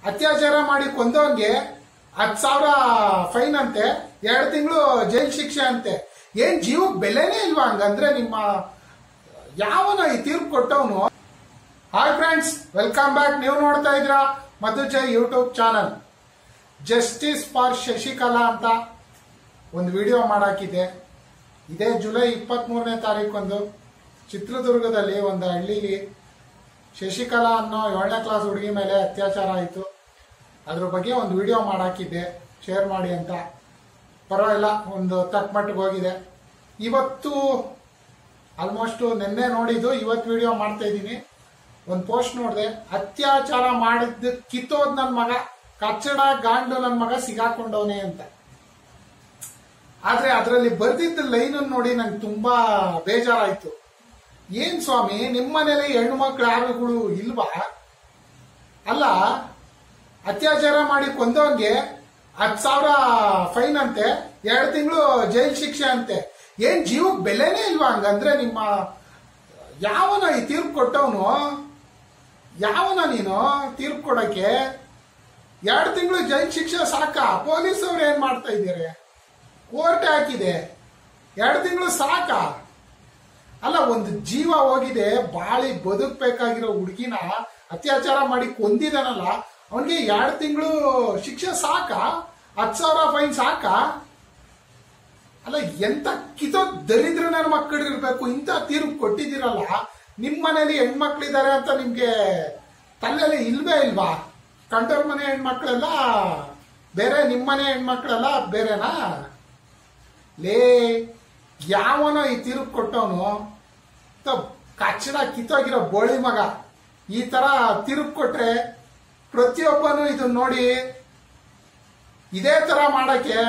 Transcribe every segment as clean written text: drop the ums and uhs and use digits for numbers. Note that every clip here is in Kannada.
ಅತ್ಯಾಚಾರ ಮಾಡಿ ಕೊಂದವನ್ಗೆ 10,000 ಫೈನ್ ಅಂತೆ, 2 ತಿಂಗಳು ಜೈಲ್ ಶಿಕ್ಷೆ ಅಂತೆ. ಏನ್ ಜೀವಕ್ಕೆ ಬೆಲೆನೇ ಇಲ್ವಾ ಹಂಗಂದ್ರೆ? ನಿಮ್ಮ ಯಾವನ ಈ ತೀರ್ಪು ಕೊಟ್ಟವನು? Hi friends, welcome back. ನೀವು ನೋಡ್ತಾ ಇದ್ರಾ Madhujai YouTube channel. Justice for Shashikala ಅಂತ ಒಂದು ವಿಡಿಯೋ ಮಾಡಾಕಿದೆ. ಇದೇ ಜುಲೈ 23ನೇ ತಾರೀಕೊಂದು ಚಿತ್ರದುರ್ಗದಲ್ಲಿ ಒಂದು ಹಳ್ಳಿಲಿ ಶಶಿಕಲಾ ಅನ್ನೋ 7ನೇ ಕ್ಲಾಸ್ ಹುಡುಗಿ ಮೇಲೆ ಅತ್ಯಾಚಾರ ಆಯಿತು. ಅದ್ರ ಬಗ್ಗೆ ಒಂದು ವಿಡಿಯೋ ಮಾಡಾಕಿದ್ದೆ, ಶೇರ್ ಮಾಡಿ ಅಂತ. ಪರವಾಗಿಲ್ಲ, ಒಂದು ತಕ್ಕ ಮಟ್ಟಿಗೆ ಹೋಗಿದೆ. ಇವತ್ತು ಆಲ್ಮೋಸ್ಟ್ ನಿನ್ನೆ ನೋಡಿದ್ದು, ಇವತ್ತು ವಿಡಿಯೋ ಮಾಡ್ತಾ ಇದ್ದೀನಿ. ಒಂದು ಪೋಸ್ಟ್ ನೋಡಿದೆ, ಅತ್ಯಾಚಾರ ಮಾಡಿದ್ದು ಕಿತ್ತೋದ್ ನನ್ನ ಮಗ, ಕಚ್ಚಡ ಗಾಂಡು ನನ್ನ ಮಗ ಸಿಗಾಕೊಂಡವನೇ ಅಂತ. ಆದ್ರೆ ಅದರಲ್ಲಿ ಬರ್ದಿದ್ದ ಲೈನ್ ನೋಡಿ ನಂಗೆ ತುಂಬಾ ಬೇಜಾರಾಯ್ತು. ಏನ್ ಸ್ವಾಮಿ, ನಿಮ್ಮನೇಲಿ ಹೆಣ್ಣು ಮಕ್ಳು ಯಾರುಗಳು ಇಲ್ವಾ? ಅಲ್ಲ, ಅತ್ಯಾಚಾರ ಮಾಡಿ ಕೊಂದವನ್ಗೆ 10,000 ಫೈನ್ ಅಂತೆ, 2 ತಿಂಗಳು ಜೈಲ್ ಶಿಕ್ಷೆ ಅಂತೆ. ಏನ್ ಜೀವಕ್ಕೆ ಬೆಲೆನೇ ಇಲ್ವಾ ಹಂಗಂದ್ರೆ? ನಿಮ್ಮ ಯಾವನ ಈ ತೀರ್ಪು ಕೊಟ್ಟವನು? ಯಾವನ ನೀನು ತೀರ್ಪು ಕೊಡಕ್ಕೆ? 2 ತಿಂಗಳು ಜೈಲ್ ಶಿಕ್ಷೆ ಸಾಕ? ಪೊಲೀಸ್ ಅವ್ರು ಏನ್ ಮಾಡ್ತಾ ಇದ್ದೀರಿ? ಕೋರ್ಟ್ ಹಾಕಿದೆ, 2 ತಿಂಗಳು ಸಾಕ? ಅಲ್ಲ, ಒಂದು ಜೀವ ಹೋಗಿದೆ, ಬಾಳಿ ಬದುಕಬೇಕಾಗಿರೋ ಹುಡುಗಿನ ಅತ್ಯಾಚಾರ ಮಾಡಿ ಕೊಂದಿದಾನಲ್ಲ, ಅವನಿಗೆ 2 ತಿಂಗಳು ಶಿಕ್ಷೆ ಸಾಕ? 10,000 ಫೈನ್ ಸಾಕ? ಅಲ್ಲ, ಎಂತ ಕಿತೋ ದರಿದ್ರ ನನ್ನ ಮಕ್ಕಳು ಇರ್ಬೇಕು, ಇಂಥ ತೀರ್ಪು ಕೊಟ್ಟಿದ್ದೀರಲ್ಲ. ನಿಮ್ಮ ಮನೇಲಿ ಹೆಣ್ಮಕ್ಳಿದ್ದಾರೆ ಅಂತ ನಿಮ್ಗೆ ತಲೆಯಲ್ಲಿ ಇಲ್ವೇ ಇಲ್ವಾ? ಕಂಡೋರ್ ಮನೆ ಹೆಣ್ಮಕ್ಳೆಲ್ಲ ಬೇರೆ, ನಿಮ್ಮನೆ ಹೆಣ್ಮಕ್ಳೆಲ್ಲ ಬೇರೆನಾ? ಲೇ, ಯಾವನೋ ಈ ತೀರ್ಪು ಕೊಟ್ಟವನು? ಕಚ್ಚಡ ಕಿತ್ತೋಗಿರೋ ಬೋಳಿ ಮಗ ಈ ತರ ತೀರ್ಪು ಕೊಟ್ರೆ ಪ್ರತಿಯೊಬ್ಬನು ಇದನ್ನ ನೋಡಿ ಇದೇ ತರ ಮಾಡಕ್ಕೆ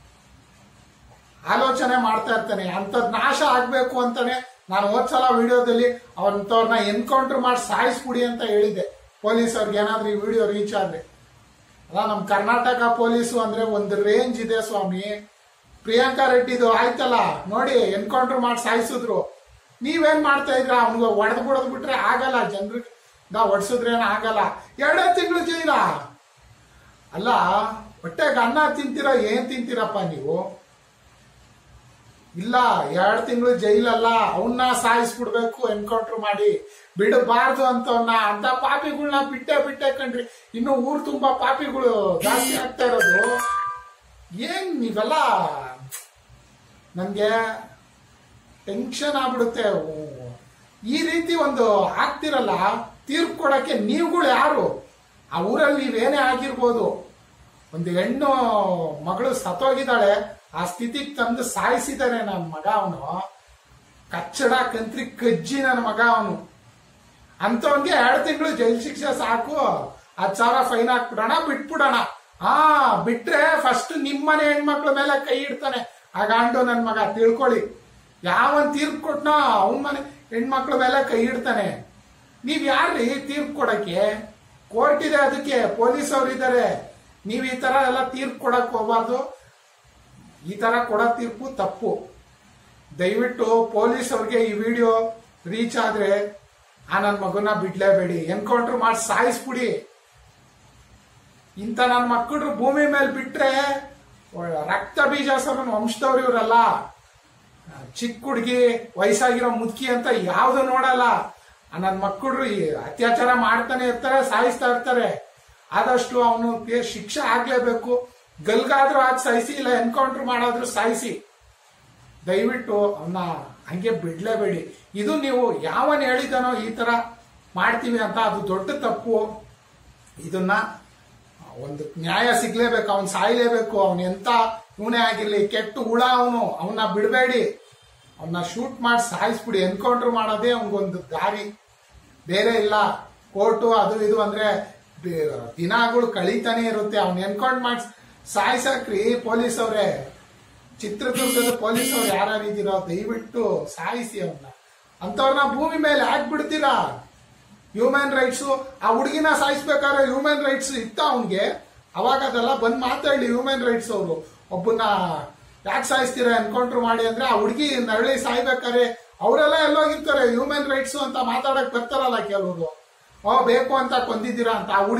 ಆಲೋಚನೆ ಮಾಡ್ತಾ ಇರ್ತಾನೆ. ಅಂತದ್ ನಾಶ ಆಗ್ಬೇಕು ಅಂತಾನೆ ನಾನು ಹೋದ್ಸಲ ವಿಡಿಯೋದಲ್ಲಿ ಅವಂತವ್ರನ್ನ ಎನ್ಕೌಂಟರ್ ಮಾಡಿ ಸಾಯಿಸ್ಬಿಡಿ ಅಂತ ಹೇಳಿದ್ದೆ. ಪೊಲೀಸ್ ಅವ್ರಿಗೆ ಏನಾದ್ರೂ ಈ ವಿಡಿಯೋ ರೀಚ್ ಆದ್ರೆ. ಅಲ್ಲ, ನಮ್ ಕರ್ನಾಟಕ ಪೊಲೀಸು ಅಂದ್ರೆ ಒಂದು ರೇಂಜ್ ಇದೆ ಸ್ವಾಮಿ. ಪ್ರಿಯಾಂಕಾ ರೆಡ್ಡಿದು ಆಯ್ತಲ್ಲ ನೋಡಿ, ಎನ್ಕೌಂಟರ್ ಮಾಡಿ ಸಾಯಿಸಿದ್ರು. ನೀವೇನ್ ಮಾಡ್ತಾ ಇದ್ರ? ಅವ್ನಿಗೆ ಒಡೆದು ಬಿಡೋದು ಬಿಟ್ರೆ ಆಗಲ್ಲ, ಜನರಿಗೆ ಒಡ್ಸಿದ್ರೇನ ಆಗಲ್ಲ. 2 ತಿಂಗಳು ಜೈಲ. ಅಲ್ಲ, ಹೊಟ್ಟೆಗೆ ಅನ್ನ ತಿಂತೀರಾ, ಏನ್ ತಿಂತೀರಪ್ಪ ನೀವು? ಇಲ್ಲ, 2 ತಿಂಗಳು ಜೈಲಲ್ಲ, ಅವನ್ನ ಸಾಯಿಸ್ಬಿಡ್ಬೇಕು ಎನ್ಕೌಂಟರ್ ಮಾಡಿ, ಬಿಡಬಾರ್ದು ಅಂತವನ್ನ. ಅಂತ ಪಾಪಿಗಳನ್ನ ಬಿಟ್ಟೆ ಕಣ್ರಿ. ಇನ್ನು ಊರ್ ತುಂಬಾ ಪಾಪಿಗಳು ಜಾಸ್ತಿ ಆಗ್ತಾ ಇರೋದು. ಏನ್ ನೀವೆಲ್ಲ, ನನ್ಗೆ ಟೆನ್ಷನ್ ಆಗ್ಬಿಡುತ್ತೆ. ಈ ರೀತಿ ಒಂದು ಆಗ್ತಿರಲ್ಲ, ತೀರ್ಪು ಕೊಡಕ್ಕೆ ನೀವುಗಳು ಯಾರು? ಆ ಊರಲ್ಲಿ ನೀವೇನೇ ಆಗಿರ್ಬೋದು, ಒಂದು ಹೆಣ್ಣು ಮಗಳು ಸತ್ತೋಗಿದ್ದಾಳೆ, ಆ ಸ್ಥಿತಿಗೆ ತಂದು ಸಾಯಿಸಿದಾನೆ ನನ್ನ ಮಗ. ಅವನು ಕಚ್ಚಡ ಕಂತ್ರಿ ಕಜ್ಜಿ ನನ್ನ ಮಗ ಅವನು. ಅಂತವನ್ಗೆ 2 ತಿಂಗಳು ಜೈಲ್ ಶಿಕ್ಷೆ ಸಾಕು, 10,000 ಫೈನ್ ಹಾಕ್ಬಿಡೋಣ, ಬಿಟ್ಬಿಡೋಣ. ಬಿಟ್ರೆ ಫಸ್ಟ್ ನಿಮ್ಮನೆ ಹೆಣ್ಮಕ್ಳ ಮೇಲೆ ಕೈ ಇಡ್ತಾನೆ ಆ ಗಾಂಡು ನನ್ ಮಗ, ತಿಳ್ಕೊಳ್ಳಿ. ಯಾವನ್ ತೀರ್ಪು ಕೊಟ್ನೋ ಅವನ ಮನೆ ಹೆಣ್ಮಕ್ಳ ಮೇಲೆ ಕೈ ಇಡ್ತಾನೆ. ನೀವ್ ಯಾರ್ರಿ ತೀರ್ಪು ಕೊಡಕ್ಕೆ? ಕೋರ್ಟ್ ಇದೆ, ಅದಕ್ಕೆ ಪೊಲೀಸ್ ಅವ್ರು ಇದ್ದಾರೆ. ನೀವ್ ಈ ತರ ಎಲ್ಲ ತೀರ್ಪು ಕೊಡಕ್ ಹೋಗ್ಬಾರ್ದು. ಈ ತರ ಕೊಡೋ ತೀರ್ಪು ತಪ್ಪು. ದಯವಿಟ್ಟು ಪೊಲೀಸ್ ಅವ್ರಿಗೆ ಈ ವಿಡಿಯೋ ರೀಚ್ ಆದ್ರೆ ಆ ನನ್ ಮಗನ ಬಿಡ್ಲೇಬೇಡಿ, ಎನ್ಕೌಂಟರ್ ಮಾಡಿ ಸಾಯಿಸ್ಬಿಡಿ. ಇಂಥ ನನ್ನ ಮಕ್ಕಳು ಭೂಮಿ ಮೇಲೆ ಬಿಟ್ರೆ ರಕ್ತ ಬೀಜಾಸನ ವಂಶದವ್ರು ಇವರಲ್ಲ. ಚಿಕ್ಕ ಹುಡುಗಿ, ವಯಸ್ಸಾಗಿರೋ ಮುದುಕಿ ಅಂತ ಯಾವ್ದು ನೋಡಲ್ಲ. ನನ್ನ ಮಕ್ಕಳು ಅತ್ಯಾಚಾರ ಮಾಡ್ತಾನೆ ಇರ್ತಾರೆ, ಸಾಯಿಸ್ತಾ ಇರ್ತಾರೆ. ಆದಷ್ಟು ಅವನು ಶಿಕ್ಷೆ ಆಗ್ಲೇಬೇಕು. ಗಲ್ಗಾದ್ರೂ ಆಗಿ ಸಾಯಿಸಿ, ಇಲ್ಲ ಎನ್ಕೌಂಟರ್ ಮಾಡಾದ್ರೂ ಸಾಯಿಸಿ. ದಯವಿಟ್ಟು ಅವನ್ನ ಹಂಗೆ ಬಿಡ್ಲೇಬೇಡಿ. ಇದು ನೀವು ಯಾವನ್ ಹೇಳಿದಾನೋ ಈ ತರ ಮಾಡ್ತೀವಿ ಅಂತ, ಅದು ದೊಡ್ಡ ತಪ್ಪು. ಇದನ್ನ ಒಂದು ನ್ಯಾಯ ಸಿಗ್ಲೇಬೇಕು, ಅವನ್ ಸಾಯ್ಲೇಬೇಕು. ಅವನ್ ಎಂತ ಇವನೇ ಆಗಿರ್ಲಿ, ಕೆಟ್ಟ ಹುಳ ಅವನು, ಅವನ್ನ ಬಿಡಬೇಡಿ. ಅವನ್ನ ಶೂಟ್ ಮಾಡಿ ಸಾಯಿಸ್ಬಿಡಿ. ಎನ್ಕೌಂಟರ್ ಮಾಡೋದೇ ಅವನಿಗೊಂದು ದಾರಿ, ಬೇರೆ ಇಲ್ಲ. ಕೋರ್ಟು ಅದು ಇದು ಅಂದ್ರೆ ದಿನಗಳು ಕಳೀತಾನೆ ಇರುತ್ತೆ. ಅವ್ನ ಎನ್ಕೌಂಟರ್ ಮಾಡಿ ಸಾಯಿಸಾಕ್ರಿ ಪೊಲೀಸ್ ಅವ್ರೆ. ಚಿತ್ರದುರ್ಗದ ಪೊಲೀಸ್ ಅವ್ರು ಯಾರು ಇದ್ದೀರೋ ದಯವಿಟ್ಟು ಸಾಯಿಸಿ ಅವನ್ನ. ಅಂತವ್ರನ್ನ ಭೂಮಿ ಮೇಲೆ ಹಾಕ್ಬಿಡ್ತೀರಾ? ಹ್ಯೂಮನ್ ರೈಟ್ಸ್, ಆ ಹುಡುಗಿನ ಸಾಯಿಸ್ಬೇಕಾದ್ರೆ ಹ್ಯೂಮನ್ ರೈಟ್ಸ್ ಇತ್ತ ಅವನ್ಗೆ? ಅವಾಗ ಅದೆಲ್ಲ ಬಂದ್ ಮಾತಾಡ್ಲಿ ಹ್ಯೂಮನ್ ರೈಟ್ಸ್ ಅವರು. ಒಬ್ಬನ್ನ ಯಾಕೆ ಸಾಯಿಸ್ತೀರಾ ಎನ್ಕೌಂಟರ್ ಮಾಡಿ ಅಂದ್ರೆ, ಆ ಹುಡುಗಿ ನರಳಿ ಸಾಯ್ಬೇಕಾದ್ರೆ ಅವರೆಲ್ಲ ಎಲ್ಲೋಗಿರ್ತಾರೆ. ಹ್ಯೂಮನ್ ರೈಟ್ಸ್ ಅಂತ ಮಾತಾಡಕ್ ಬರ್ತಾರಲ್ಲ ಕೆಲವರು. ಬೇಕು ಅಂತ ಕೊಂದಿದ್ದೀರಾ ಅಂತ. ಆ ಹುಡುಗಿ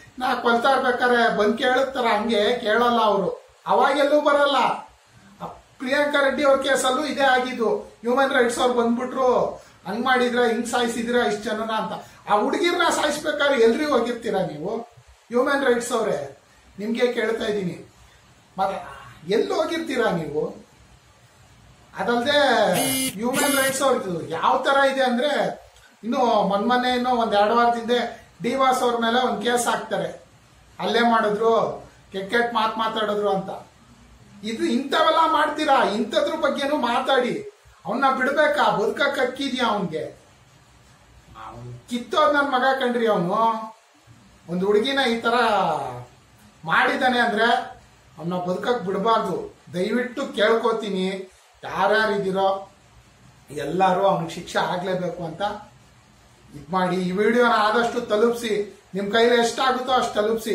ನಾ ಕೊಲ್ತಾ ಇರ್ಬೇಕಾರೆ ಬಂದ್ ಕೇಳುತ್ತಾರ, ಹಂಗೆ ಕೇಳಲ್ಲ ಅವರು. ಅವಾಗೆಲ್ಲೂ ಬರಲ್ಲ. ಪ್ರಿಯಾಂಕಾ ರೆಡ್ಡಿ ಅವ್ರ ಕೇಸಲ್ಲೂ ಇದೇ ಆಗಿದ್ದು. ಹ್ಯೂಮನ್ ರೈಟ್ಸ್ ಅವ್ರು ಬಂದ್ಬಿಟ್ರು, ಹಂಗ್ ಮಾಡಿದ್ರ, ಹಿಂಗ್ ಸಾಯಿಸಿದ್ರ ಇಷ್ಟ ಜನನ ಅಂತ. ಆ ಹುಡುಗಿರ್ನ ಸಾಯಿಸ್ಬೇಕಾದ್ರೆ ಎಲ್ರಿಗೂ ಹೋಗಿರ್ತೀರಾ ನೀವು? ಹ್ಯೂಮನ್ ರೈಟ್ಸ್ ಅವ್ರೆ, ನಿಮ್ಗೆ ಕೇಳ್ತಾ ಇದ್ದೀನಿ, ಮತ್ತೆ ಎಲ್ಲಿ ಹೋಗಿರ್ತೀರಾ ನೀವು? ಅದಲ್ಲದೆ ಹ್ಯೂಮನ್ ರೈಟ್ಸ್ ಅವ್ರದ್ದು ಯಾವ ತರ ಇದೆ ಅಂದ್ರೆ, ಇನ್ನು ಮೊನ್ನೆ ಇನ್ನೂ ಒಂದ್ 2 ವಾರದಿಂದ ಡಿವಾಸ್ ಅವ್ರ ಮೇಲೆ ಒಂದ್ ಕೇಸ್ ಹಾಕ್ತಾರೆ, ಅಲ್ಲೇ ಮಾಡಿದ್ರು, ಕೆಟ್ಟ ಮಾತಾಡಿದ್ರು ಅಂತ. ಇದು ಇಂಥವೆಲ್ಲ ಮಾಡ್ತೀರಾ? ಇಂಥದ್ರ ಬಗ್ಗೆನೂ ಮಾತಾಡಿ. ಅವನ್ನ ಬಿಡ್ಬೇಕಾ? ಬದುಕಕ್ ಹಕ್ಕಿದ್ಯಾ ಅವನ್ಗೆ? ಕಿತ್ತೋದ್ ನನ್ ಮಗ ಕಂಡ್ರಿ. ಅವನು ಒಂದು ಹುಡುಗಿನ ಈ ತರ ಮಾಡಿದಾನೆ ಅಂದ್ರೆ ಅವನ್ನ ಬದುಕಕ್ ಬಿಡಬಾರ್ದು. ದಯವಿಟ್ಟು ಕೇಳ್ಕೊತೀನಿ, ಯಾರ್ಯಾರಿದ್ದೀರೋ ಎಲ್ಲರೂ ಅವನಿಗೆ ಶಿಕ್ಷೆ ಆಗ್ಲೇಬೇಕು ಅಂತ ಇದ್ ಮಾಡಿ. ಈ ವಿಡಿಯೋನ ಆದಷ್ಟು ತಲುಪಿಸಿ, ನಿಮ್ ಕೈಲಿ ಎಷ್ಟಾಗುತ್ತೋ ಅಷ್ಟು ತಲುಪಿಸಿ.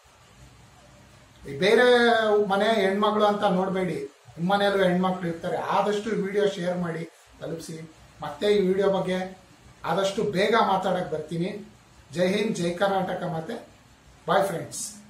ಬೇರೆ ಮನೆ ಹೆಣ್ಮಕ್ಳು ಅಂತ ನೋಡಬೇಡಿ, ನಿಮ್ಮ ಮನೆಯಲ್ಲೂ ಹೆಣ್ಮಕ್ಳು ಇರ್ತಾರೆ. ಆದಷ್ಟು ಈ ವಿಡಿಯೋ ಶೇರ್ ಮಾಡಿ ತಲುಪಿಸಿ. ಮತ್ತೆ ಈ ವಿಡಿಯೋ ಬಗ್ಗೆ ಆದಷ್ಟು ಬೇಗ ಮಾತಾಡಕ್ ಬರ್ತೀನಿ. ಜೈ ಹಿಂದ್, ಜೈ ಕರ್ನಾಟಕ. ಮತ್ತೆ ಬಾಯ್ ಫ್ರೆಂಡ್ಸ್.